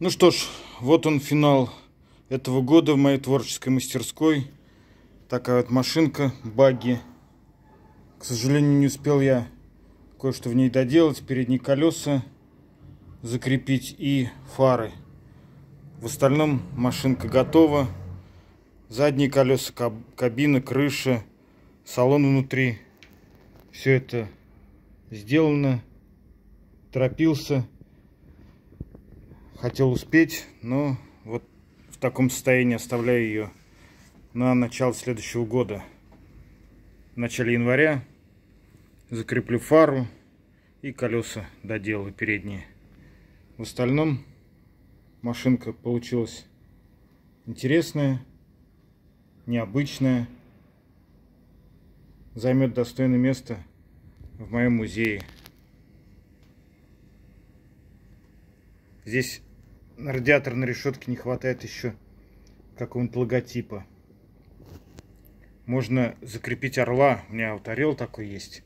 Ну что ж, вот он финал этого года в моей творческой мастерской. Такая вот машинка, багги. К сожалению, не успел я кое-что в ней доделать. Передние колеса закрепить и фары. В остальном машинка готова. Задние колеса, кабина, крыша, салон внутри. Все это сделано. Торопился. Хотел успеть, но вот в таком состоянии оставляю ее на начало следующего года. В начале января закреплю фару и колеса доделаю передние. В остальном машинка получилась интересная, необычная. Займет достойное место в моем музее. Здесь на радиаторной решетке не хватает еще какого-нибудь логотипа. Можно закрепить орла. У меня вот орел такой есть.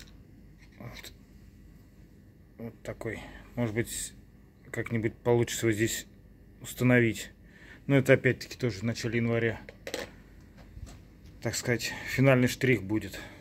Вот такой. Может быть, как-нибудь получится его здесь установить. Но это опять-таки тоже в начале января. Так сказать, финальный штрих будет.